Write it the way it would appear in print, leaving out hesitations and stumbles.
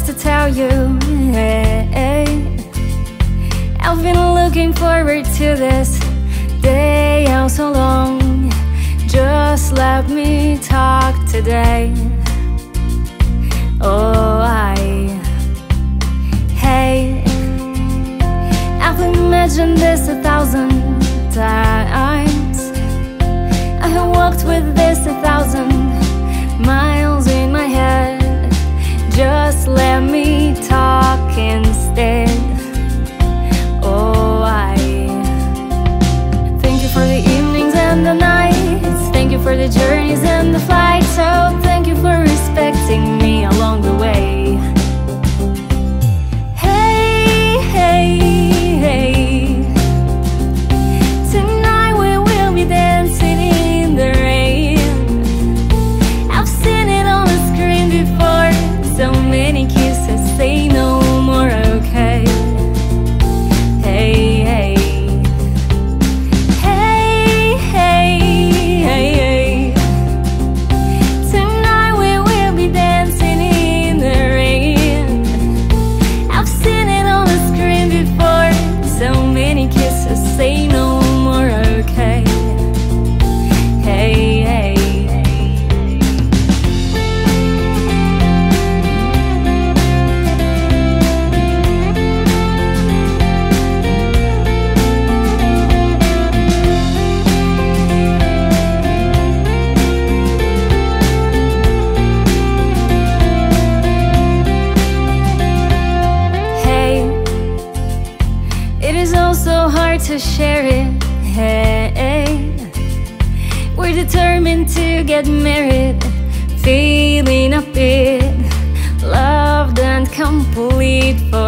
to tell you, hey, I've been looking forward to this day all so long. Just let me talk today. Oh, hey, I've imagined this 1,000 times. I have walked with this 1,000 miles in my head. Just let me talk instead. Oh, thank you for the evenings and the nights. Thank you for the journeys and the flights. So thank you for respecting me along the way. Hey, hey, hey, tonight we will be dancing in the rain. I've seen it on the screen before. So many kisses say no more, okay. Hey, hey, hey, hey, hey, hey, tonight we will be dancing in the rain. I've seen it on the screen before. So many kisses say no more, okay. Hey, hey. It is also hard to share it, hey. We're determined to get married, feeling a bit loved and complete for